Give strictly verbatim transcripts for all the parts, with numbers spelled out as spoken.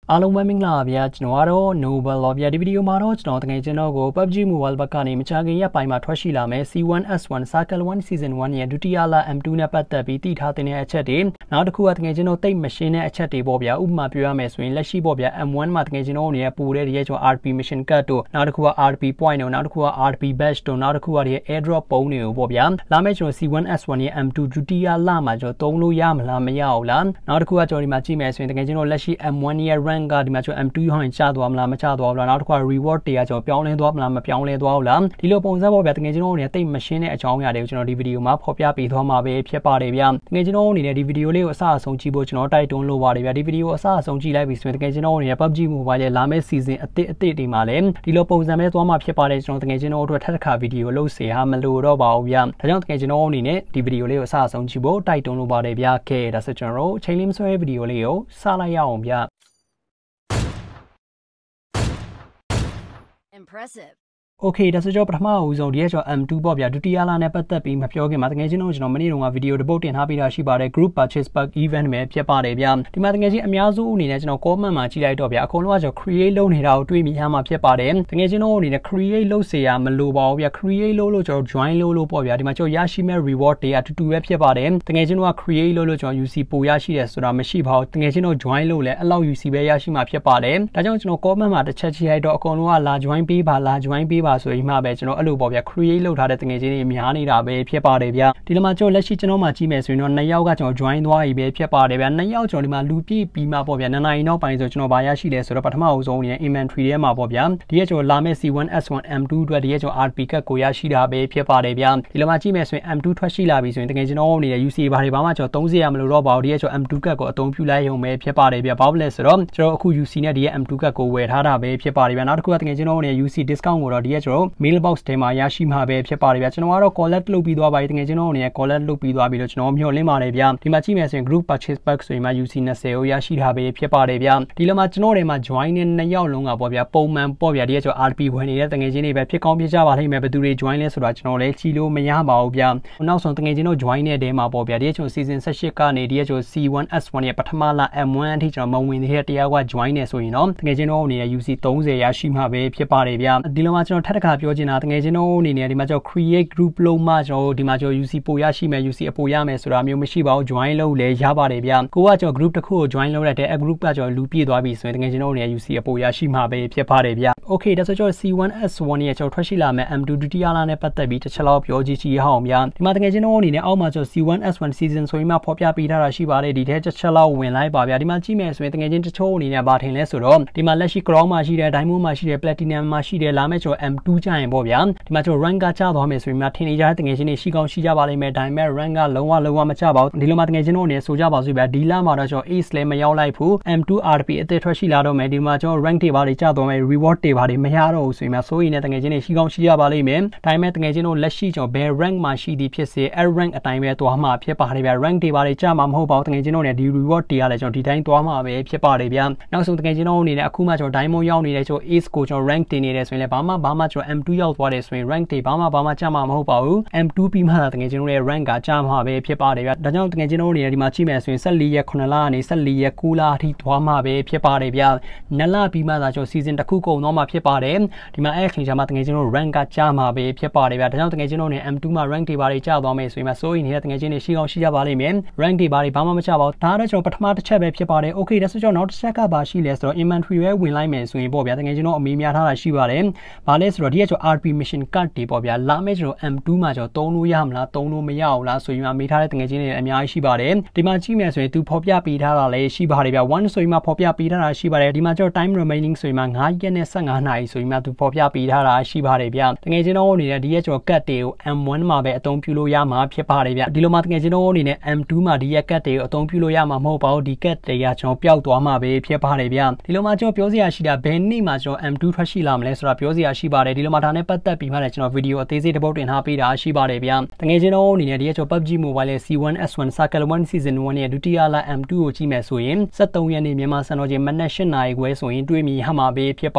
အားလုံးပဲမင်္ဂလာပါဗျာကျွန်တော်ကတော့ Noble ပါဗျာဒီဗီဒီယိုမှာတော့ကျွန်တော်တကယ်ကျွန်တော်ကို P U B G Mobile ဘက်ကနေမချခင်ရက်ပိုင်းမှာထွက်ရှိလာမယ် C one S one Circle one Season one ရဲ့ဒုတိယလ M two နဲ့ပတ်သက်ပြီးတည်ထားတဲ့အချက်တွေနောက်တစ်ခုကတကယ်ကျွန်တော်တိတ်မရှင်းတဲ့အချက်တွေပေါ့ဗျာဥပမာပြောရမယ်ဆိုရင်လက်ရှိပေါ့ဗျာ M one မှာတကယ်ကျွန်တော်အနေနဲ့ပို့တဲ့ဒီရဲ့ကျွန်တော် R P Mission Card တို့နောက်တစ်ခုက R P Point တို့နောက်တစ်ခုက R P Badge တို့နောက်တစ်ခုကဒီ Airdrop ပုံးတွေကိုပေါ့ဗျာလာမယ့်ကျွန်တော် C one S one ရဲ့ M two ဒုတိယလမှာကျွန်တော်သုံးလို့ရမလားမရအောင်လားနောက်တစ်ခုကကျွန်တော်ဒီမှာကြည့်မယ်ဆိုရင်တကယ်ကျွန်တော်လက်ရှိ M one ရဲ့ rank ကဒီမှာကျွန်တော် M two ဟိုင်းချသွားမလားမချသွားဘူးလားနောက်တစ်ခါ reward တွေကကျွန်တော်ပြောင်းလဲသွားမလားမပြောင်းလဲသွားဘူးလားဒီလိုပုံစံပေါ့ဗျာတကယ်ကျွန်တော်အနေနဲ့တိတ်မရှင်းတဲ့အကြောင်းအရာတွေကိုကျွန်တော်ဒီဗီဒီယိုမှာဖော်ပြပေးသွားမှာပဲဖြစ်ပါတယ်ဗျာတကယ်ကျွန်တော်အနေနဲ့ဒီဗီဒီယိုလေးကိုအစအဆုံးကြည့်ဖို့ကျွန်တော်တိုက်တွန်းလိုပါတယ်ဗျာဒီဗီဒီယိုအစအဆုံးကြည့်လိုက်ပြီဆိုရင်တကယ်ကျွန်တော်အနေနဲ့ P U B G Mobile ရဲ့လာမယ့် season အသစ်အသစ်တွေမှာလည်းဒီလိုပုံစံပဲသွားမှာဖြစ်ပါတယ်ကျွန်တော်တကယ်ကျွန်တော်တို့ထပ်တစ်ခါဗီဒီယိုလုပ်เสียဟာမလိုတော့ပါဘူးဗျာဒါကြောင့်တကယ်ကျွန်တော်အနေနဲ့ဒီဗီဒီယိုလေးကိုအစအဆုံးကြည့်ဖို့တိုက်တွန်းလိုပါတယ်ဗျာကဲဒါဆိုကျွန်တော်တို့ချိန်လေးမဆွဲဗီဒီယိုလေးကိုစလိုက်ရအောင်ဗျာ Impressive. Okay ဒါဆိုတော့ပထမအဦးဆုံးဒီရဲ့ကျွန်တော် M two ပေါ့ဗျာဒုတိယလနဲ့ပတ်သက်ပြီးမပြောခင်မှာတကယ်ချင်းတော့ကျွန်တော်မနေ့တုန်းကဗီဒီယိုတစ်ပုတ်တင်ထားပြီးတာရှိပါတယ် Group Purchase Pack Event ပဲဖြစ်ပါတယ်ဗျာဒီမှာတကယ်ချင်းအများစုအနေနဲ့ကျွန်တော် comment မှာကြည့်လိုက်တော့ဗျာအကုန်လုံးကကျွန်တော် create လုပ်နေတာကိုတွေ့မိရမှာဖြစ်ပါတယ်တကယ်ချင်းတော့အနေနဲ့ create လုပ်เสียရမလိုပါဘူးဗျာ create လုပ်လို့ကျွန်တော် join လုပ်လို့ပေါ့ဗျာဒီမှာကျွန်တော်ရရှိမဲ့ reward တွေအတူတူပဲဖြစ်ပါတယ်တကယ်ချင်းတော့ create လုပ်လို့ကျွန်တော် U C ပိုရရှိတယ်ဆိုတာမရှိပါဘူးတကယ်ချင်းတော့ join လုပ်လဲအလောက် U C ပဲရရှိမှာဖြစ်ပါတယ်ဒါကြောင့်ကျွန်တော် comment မှာတစ်ချက်ကြည့်လိုက်တော့အကုန်လုံးကလာ join ပေးပါလာ join ပေးပါဆိုရင်မှပဲကျွန်တော်အဲ့လိုပေါ့ဗျာ create လုပ်ထားတဲ့တကယ်ချင်းတွေများနေတာပဲဖြစ်ပါတယ်ဗျာဒီလိုမှကျွန်တော်လက်ရှိကျွန်တော်မှကြည့်မယ်ဆိုရင်တော့နှစ်ယောက်ကကျွန်တော် join သွားပြီပဲဖြစ်ပါတယ်ဗျာနှစ်ယောက်ကျွန်တော်ဒီမှာလူပြည့်ပြီးမှပေါ့ဗျာနှစ်နာရီနောက်ပိုင်းဆိုကျွန်တော်ဗာရရှိလဲဆိုတော့ပထမအဆုံးအနေနဲ့ inventory ထဲမှာပေါ့ဗျာဒီရဲ့ကျွန်တော်လာမယ့် C one S one M two အတွက်ဒီရဲ့ကျွန်တော် R P ကတ်ကိုရရှိတာပဲဖြစ်ပါတယ်ဗျာဒီလိုမှကြည့်မယ်ဆိုရင် M two ထွက်ရှိလာပြီဆိုရင်တကယ်ကျွန်တော်အနေနဲ့ U C ဘာတွေဘာမှကျွန်တော်သုံးစရာမလိုတော့ပါဘူးဒီရဲ့ကျွန်တော် M two ကတ်ကိုအသုံးပြုလိုက်ရုံပဲဖြစ်ပါတယ်ဗျာဘာလို့လဲဆိုတော့ကျွန်တော်အခု U C နဲ့ဒီရဲ့ M two ကတ်ကိုဝယ်ထားတာပဲဖြစ်ပါတယ်ဗျာနောက်တစ်ခုကတကယ်ကျွန်တော်အနေနဲ့ U C discount ကိုတော့ဒီရဲ့ကျွန်တော် mailbox ထဲမှာရရှိမှာပဲဖြစ်ပါတယ်ဗျာကျွန်တော်ကတော့ collect လုပ်ပြီးသွားပါပြီတကယ်ကျွန်တော်အနေနဲ့ collect လုပ်ပြီးသွားပြီလို့ကျွန်တော်မျှော်လင့်ပါတယ်ဗျာဒီမှာကြည့်မယ်ဆိုရင် group purchase pack ဆိုရင်မှ U C twentyကိုရရှိတာပဲဖြစ်ပါတယ်ဗျာဒီလိုမှကျွန်တော်တွေမှာ join နဲ့နှစ်ယောက်လုံးကပေါ့ဗျာပုံမှန်ပေါ့ဗျာဒီကကျွန်တော် R P ဝင်နေတဲ့တကယ်ချင်းတွေပဲဖြစ်ကောင်းဖြစ်ကြပါလိမ့်မယ်ဘယ်သူတွေ join လဲဆိုတာကျွန်တော်လည်းကြည့်လို့မရပါဘူးဗျာနောက်ဆုံးတကယ်ချင်းတို့ join တဲ့တဲမှာပေါ့ဗျာဒီကကျွန်တော် season eighteenကနေဒီကကျွန်တော် C one S one ရဲ့ပထမလ M one အထိကျွန်တော်မဝင်သေးတဲ့တရားက join နေဆိုရင်တော့တကယ်ချင်းတို့အနေနဲ့ U C thirtyရရှိမှာပဲဖြစ်ပါတယ်ဗျာဒီလိုမှကျွန်တော်ထပ်တစ်ခါပြောချင်တာတကယ်ချင်းတို့အနေနဲ့ဒီမှာကျွန်တော် create group လုံးမှကျွန်တော်ဒီမှာကျွန်တော် U C ပိုရရှိမယ် U C အပိုရမယ်ဆိုတာမျိုးမရှိပါဘူး join လုပ်လဲရပါတယ်ဗျာကိုကကျွန်တော် group တစ်ခုကို join လုပ်လိုက်တဲ့ a group ကကျွန်တော်လူပြည့်သွားပြီဆိုရင်တကယ်ကျွန်တော်အနေနဲ့ U C အပိုရရှိမှာပဲဖြစ်ပါတယ်ဗျာ Okay ဒါဆိုကျွန်တော် C one S one ရဲ့ကျွန်တော်ထွက်ရှိလာမယ် M two ဒုတိယလနဲ့ပတ်သက်ပြီးတစ်ချက်လောက်ပြောကြည့်ကြည့်ရအောင်ဗျာဒီမှာတကယ်ကျွန်တော်အနေနဲ့အောက်မှာကျွန်တော် C one S one season ဆိုရင်မှဖော်ပြပေးထားတာရှိပါတယ်ဒီထဲတစ်ချက်လောက်ဝင်လိုက်ပါဗျာဒီမှာကြည့်မယ်ဆိုရင်တကယ်ချင်းတချို့အနေနဲ့ဗာထင်လဲဆိုတော့ဒီမှာလက်ရှိ crown မှာရှိတယ် diamond မှာရှိတယ် platinum မှာရှိတယ်လာမယ့်ကျွန်တော် M two ကျရင်ပေါ့ဗျာဒီမှာကျွန်တော် rank ကကျသွားမယ်ဆိုရင်မှထင်နေကြတဲ့တကယ်ချင်းတွေရှိကောင်းရှိကြပါလိမ့်မယ်ဒါပေမဲ့ rank ကလုံးဝလုံးဝမကျပါဘူးဒီလိုမှတကယ်ချင်းတို့အနေနဲ့ဆိုကြပါစို့ဗျာဒီလမှာတော့ကျွန်တော် ace လည်းမရောက်လိုက်ဘူး M two R P အသစ်ထွက်ရှိလာတော့မယ်ဒီမှာကျွန်တော် rank တွေပါတွေကျသွားမယ် reward တွေပါတွေမရတော့ဘူးဆိုရင်မှဆိုရင်လည်းတကယ်ချင်းတွေရှိကောင်းရှိကြပါလိမ့်မယ်ဒါပေမဲ့တကယ်ချင်းတို့လက်ရှိကျွန်တော်ဘယ် rank မှာရှိသည်ဖြစ်စေအဲ့ rank အတိုင်းပဲသွားမှာဖြစ်ပါတယ်ဗျာ rank တွေပါတွေကျမှာမဟုတ်ပါဘူးတကယ်ချင်းတို့နဲ့ဒီ reward တွေကလည်းကျွန်တော်ဒီတိုင်းသွားမှာပဲဖြစ်ပါတယ်ဗျာနောက်ဆုံးတကယ်ချင်းတို့အနေနဲ့အခုမှကျွန်တော် diamond ရောက်နေတယ်ကျွန်တော် ace ကိုကျွန်တော် rank တင်နေတယ်ဆိုရင်လည်းဘာမှဘာမှကျွန်တော် M two ရောက်သွားတယ်ဆိုရင် rank တွေဘာမှဘာမှကျမှာမဟုတ်ပါဘူး M two ပြီးမှသာတကယ်ကျွန်တော်ရဲ့ rank ကကျမှာပဲဖြစ်ပါတယ်ဗျာဒါကြောင့်တကယ်ကျွန်တော်အနေနဲ့ဒီမှာကြည့်မယ်ဆိုရင်fourteenရက်nineလကနေfourteenရက်nineလအထိသွားမှာပဲဖြစ်ပါတယ်ဗျာနှစ်လပြီးမှသာကျွန်တော် season တစ်ခုကုန်သွားမှာဖြစ်ပါတယ်ဒီမှာအဲ့အချိန်ကျမှတကယ်ကျွန်တော် rank ကကျမှာပဲဖြစ်ပါတယ်ဗျာဒါကြောင့်တကယ်ကျွန်တော်အနေနဲ့ M two မှာ rank တွေပါတွေကျသွားမယ်ဆိုရင်မှစိုးရင်နေတဲ့တကယ်ချင်းတွေရှိကောင်းရှိကြပါလိမ့်မယ် rank တွေပါတွေဘာမှမကျပါဘူးဒါတော့ကျွန်တော်ပထမတစ်ချက်ပဲဖြစ်ပါတယ် okay ဒါဆိုကျွန်တော်နောက်တစ်ချက်ကပါရှိလဲဆိုတော့ inventory ပဲဝင်လိုက်မယ်ဆိုရင်ပေါ့ဗျာတကယ်ကျွန်တော်အမေးများထားတာရှိပါတယ်ဘာလဲဆိုတော့ဒီကကျွန်တော် R P mission card တွေပေါ့ဗျာလာမယ့်ကျွန်တော် M two မှာကျွန်တော်သုံးလို့ရမလားသုံးလို့မရအောင်လားဆိုရင်မှမေးထားတဲ့တကယ်ချင်းတွေအများကြီးရှိပါတယ်ဒီမှာကြည့်မယ်ဆိုရင်သူဖော်ပြပေးထားတာလည်းရှိပါတယ်ဗျာoneဆိုရင်မှဖော်ပြပေးထားတာရှိပါတယ်ဒီမှာကျွန်တော် time remaining ဆိုရင်မှnineရက်နဲ့fifteenနာရီဆိုရင်မှသူဖော်ပြပေးထားတာရှိပါတယ်ဗျာတကယ်ချင်းတော့အနေနဲ့ဒီရဲ့ကျွန်တော် card တွေကို M one မှာပဲအသုံးပြုလို့ရမှာဖြစ်ပါတယ်ဗျာဒီလိုမှတကယ်ချင်းတော့အနေနဲ့ M two မှာဒီရဲ့ card တွေကိုအသုံးပြုလို့ရမှာမဟုတ်ပါဘူးဒီ card တွေကကျွန်တော်ပျောက်သွားမှာပဲဖြစ်ပါတယ်ဗျာဒီလိုမှကျွန်တော်ပြောစရာရှိတာဘယ်နေ့မှာကျွန်တော် M two ထွက်ရှိလာမလဲဆိုတာပြောစရာရှိပါတယ်ဒီလိုမှဒါနဲ့ပတ်သက်ပြီးမှလည်းကျွန်တော်ဗီဒီယိုအသေးစိတ်တစ်ပုဒ်တင်ထားပေးတာရှိပါတယ်ဗျာတကယ်ချင်းတော့အနေနဲ့ဒီရဲ့ကျွန်တော် P U B G Mobile ရဲ့ C one S one Circle one Season one ရဲ့ဒုတိယလ M two ကိုကြည့်မယ်ဆိုရင်seventeenရက်နေ့မြန်မာစံတော်ချိန်မနက်eightနာရီခွဲဆိုရင်တွေ့မြင်ရမှာပဲဖြစ်ပါတယ်ဗျာ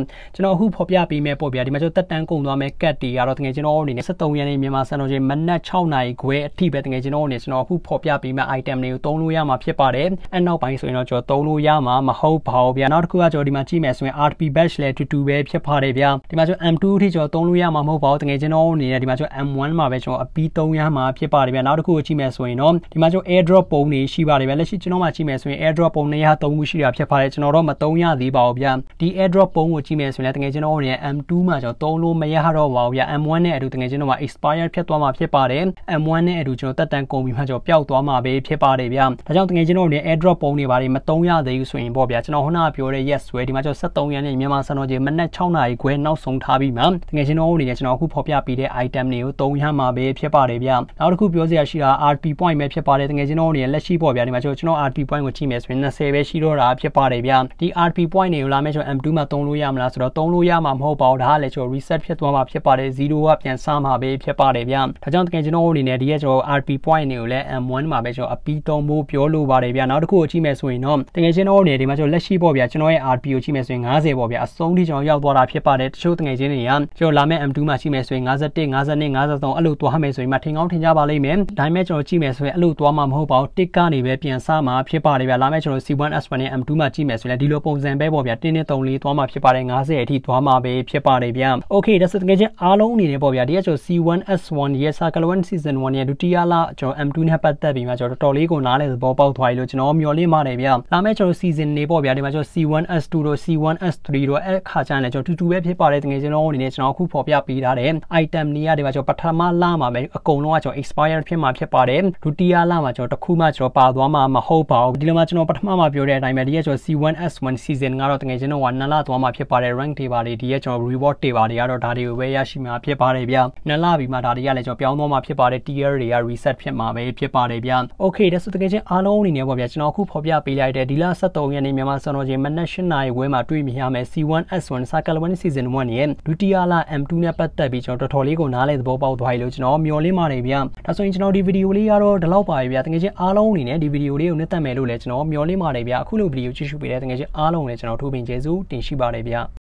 ကျွန်တော်အခုဖော်ပြပေးမယ်ပေါ့ဗျာဒီမှာကျွန်တော်တက်တန်းကုန်သွားမယ်ကတ်တီကတော့တကယ်ကျွန်တော်အနေနဲ့sevenရက်နေ့မြန်မာစံတော်ချိန်မနက်sixနာရီခွဲအထိပဲတကယ်ကျွန်တော်အနေနဲ့ကျွန်တော်အခုဖော်ပြပေးမယ့် item တွေကိုသုံးလို့ရမှာဖြစ်ပါတယ်အဲနောက်ပိုင်းဆိုရင်တော့ကျွန်တော်သုံးလို့ရမှာမဟုတ်ပါဘူးဗျာနောက်တစ်ခုကကျွန်တော်ဒီမှာကြည့်မယ်ဆိုရင် R P batch လည်းတူတူပဲဖြစ်ပါတယ်ဗျာဒီမှာကျွန်တော် M two အထိကျွန်တော်သုံးလို့ရမှာမဟုတ်ပါဘူးတကယ်ကျွန်တော်အနေနဲ့ဒီမှာကျွန်တော် M one မှာပဲကျွန်တော်အပီးသုံးရမှာဖြစ်ပါတယ်ဗျာနောက်တစ်ခုကိုကြည့်မယ်ဆိုရင်တော့ဒီမှာကျွန်တော် airdrop ပုံတွေရှိပါတယ်ဗျာလက်ရှိကျွန်တော်မှကြည့်မယ်ဆိုရင် airdrop ပုံtwo hundred threeခုရှိတာဖြစ်ပါတယ်ကျွန်တော်တော့မသုံးရသေးပါဘူးဗျာဒီ airdrop ပုံကိုကြည့်မယ်ဆိုရင်လည်းတကယ်ကျွန်တော်အနေနဲ့ M two မှာကျွန်တော်သုံးလို့မရတော့ပါဘူးဗျာ M one နဲ့အတူတကယ်ကျွန်တော်မှာ expire ဖြစ်သွားမှာဖြစ်ပါတယ် M one နဲ့အတူကျွန်တော်တက်တန်းကုန်ပြီးမှကျွန်တော်ပျောက်သွားမှာပဲဖြစ်ပါတယ်ဗျာဒါကြောင့်တကယ်ကျွန်တော်အနေနဲ့ airdrop ပုံတွေပါတယ်မသုံးရသေးဘူးဆိုရင်ပေါ့ဗျာကျွန်တော်ခုနကပြောတဲ့ yes ဆွဲဒီမှာကျွန်တော်sevenရက်နေ့မြန်မာစံတော်ချိန်မနက်sixနာရီခွဲနောက်ဆုံးထားပြီးမှတကယ်ကျွန်တော်အနေနဲ့ကျွန်တော်အခုဖော်ပြပေးတဲ့ item တွေကိုသုံးရမှာပဲဖြစ်ပါတယ်ဗျာနောက်တစ်ခုပြောစရာရှိတာ R P point ပဲဖြစ်ပါတယ်တကယ်ကျွန်တော်အနေနဲ့လက်ရှိပေါ့ဗျာဒီမှာကျွန်တော် R P point ကိုကြည့်မယ်ဆိုရင်twentyပဲရှိတော့တာဖြစ်ပါတယ်ဗျာဒီ R P point တွေကိုလာမယ်ကျွန်တော် M two မှာသုံးလို့ရမလားဆိုတော့သုံးလို့ရမှာမဟုတ်ပါဘူးဒါကလည်းကျွန်တော် reset ဖြစ်သွားမှာဖြစ်ပါတယ်zeroကပြန်စမှာပဲဖြစ်ပါတယ်ဗျာဒါကြောင့်တကယ်ကျွန်တော်အနေနဲ့ဒီရဲ့ကျွန်တော် R P point တွေကိုလည်း M one မှာပဲကျွန်တော်အပီးသုံးဖို့ပြောလို့ပါတယ်ဗျာနောက်တစ်ခုကိုကြည့်မယ်ဆိုရင်တော့တကယ်ကျွန်တော်အနေနဲ့ဒီမှာကျွန်တော်လက်ရှိပေါ့ဗျာကျွန်တော်ရဲ့ R P ကိုကြည့်မယ်ဆိုရင်fiftyပေါ့ဗျာအဆုံးထိကျွန်တော်ရောက်သွားတာဖြစ်ပါတယ်တချို့တကယ်ချင်းတွေကကျွန်တော်လာမယ့် M two မှာရှိမယ်ဆိုရင်fifty-one, fifty-two, fifty-three အဲ့လိုသွားမယ်ဆိုရင်မှထင်ကောင်းထင်ကြပါလိမ့်မယ်ဒါပေမဲ့ကျွန်တော်ကြည့်မယ်ဆိုရင်အဲ့လိုသွားမှာမဟုတ်ပါဘူးတစ်ကနေပဲပြန်စမှာဖြစ်ပါတယ်ဗျာလာမယ့်ကျွန်တော် C one S one နဲ့ M two မှာကြည့်မယ်ဆိုရင်ဒီလိုပုံစံပဲပေါ့ဗျာoneနဲ့threeလေးသွားမှာဖြစ်ပါတယ်fiftyအထိသွားမှာပဲဖြစ်ပါတယ်ဗျာ Okay ဒါဆိုတကယ်ချင်းအားလုံးအနေနဲ့ပေါ့ဗျာဒီကကျွန်တော် C one S one ရဲ့ Circle one Season one ရဲ့ဒုတိယလကျွန်တော် M two နဲ့ပတ်သက်ပြီးမှကျွန်တော်တော်တော်လေးကိုနားလည်သဘောပေါက်သွားပြီလို့ကျွန်တော်မျှော်လင့်ပါတယ်ဗျာလာမယ့်ကျွန်တော် season နေပေါ့ဗျာဒီမှာကျွန်တော် C one S two တို့ C one S three တို့အဲ့ခါကျရင်ကျွန်တော်တူတူပဲဖြစ်ပါတယ်တကယ်ကျွန်တော်အနေနဲ့ကျွန်တော်အခုဖော်ပြပေးထားတဲ့ item တွေကနေမှာကျွန်တော်ပထမလမှာပဲအကုန်လုံးကကျွန်တော် expire ဖြစ်မှာဖြစ်ပါတယ်ဒုတိယလမှာကျွန်တော်တစ်ခုမှကျွန်တော်ပါသွားမှာမဟုတ်ပါဘူးဒီလိုမှကျွန်တော်ပထမမှာပြောတဲ့အတိုင်းပဲဒီကကျွန်တော် C one S one season ကတော့တကယ်ကျွန်တော်ကနှစ်လသွားမှာဖြစ်ပါတယ် rank တွေပါတယ်ဒီကကျွန်တော် reward တွေပါတယ်ကတော့ဒါတွေကိုပဲရရှိမှာဖြစ်ပါတယ်ဗျာနှစ်လပြီးမှဒါတွေကလည်းကျွန်တော်ပြောင်းသွားမှာဖြစ်ပါတယ် tier တွေက reset ဖြစ်မှာပဲဖြစ်ပါတယ်ဗျာ Okay ဒါဆိုတကယ်ချင်းအားလုံးအနေနဲ့ပေါ့ဗျာကျွန်တော်အခုဖော်ပြပေးလိုက်တဲ့ဒီလsevenရက်နေ့မြန်မာစံတော်ချိန်မနက်eightနာရီခွဲမှာတွေ့မြင်ရမယ် C one S one Circle one Season one ရဲ့ဒုတိယလ M two နဲ့ပတ်သက်ပြီးကျွန်တော်တော်တော်လေးကိုနားလည်သဘောပေါက်သွားပြီလို့ကျွန်တော်မျှော်လင့်ပါတယ်ဗျာဒါဆိုရင်ကျွန်တော်ဒီဗီဒီယိုလေးကတော့ဒီလောက်ပါပဲဗျာတကယ်ချင်းအားလုံးအနေနဲ့ဒီဗီဒီယိုလေးကိုနှစ်သက်မယ်လို့လည်းကျွန်တော်မျှော်လင့်ပါတယ်ဗျာအခုလိုဗီဒီယိုကြည့်ရှုပေးတဲ့တကယ်ချင်းအားလုံးလည်းကျွန်တော်ထိုးပင်ကျေးဇူးတင်ရှိပါတယ်ဗျာ